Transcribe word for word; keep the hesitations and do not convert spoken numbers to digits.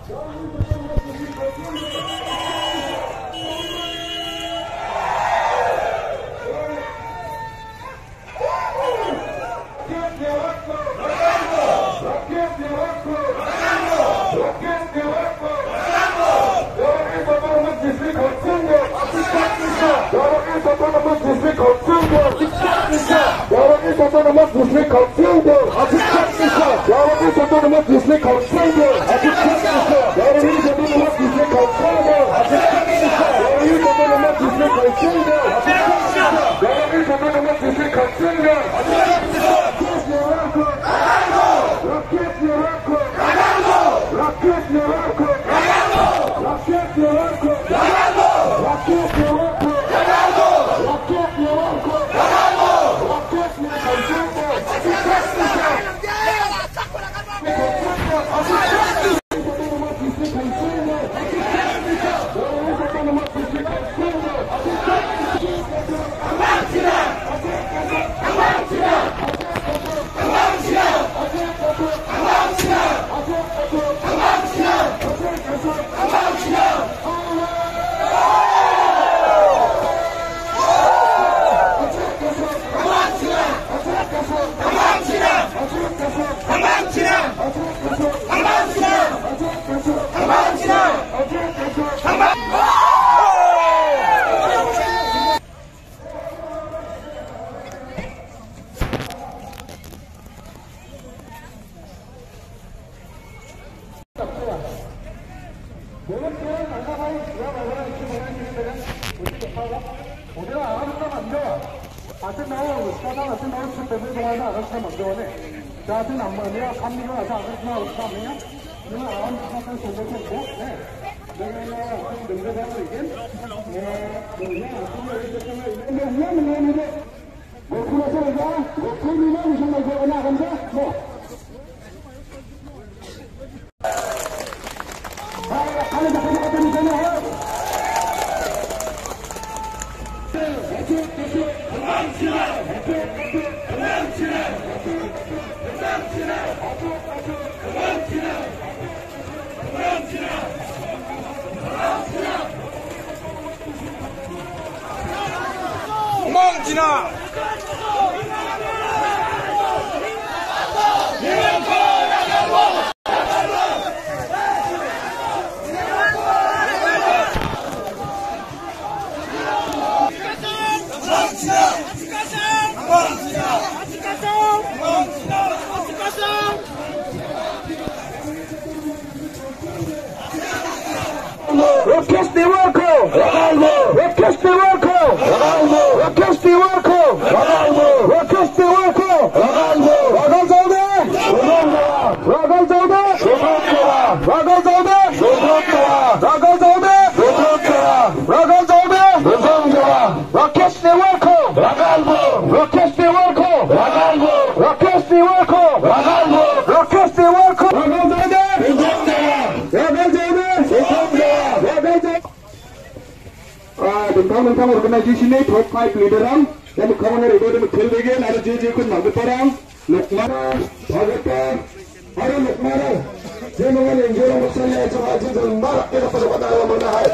도망치나! Orquestra Worko! Orquestra Worko! Orquestra Worko! Orquestra Worko! Ragal Zaude! Ragal Zaude! Ragal Zaude! Ragal Zaude! Ragal Zaude! Orquestra Worko! Orquestra Worko! Orquestra Worko! Orquestra Worko! Ragal Zaude! Ragal Zaude! Tentang-tentang organisasi ini top five leaderan yang kamu itu ada betul bagian ada jadi ikut mampu perang Lukmana, Bhagata, ada Lukmana, jangan yang jual misalnya cuma jadi marak kita pada pada alam mana hai.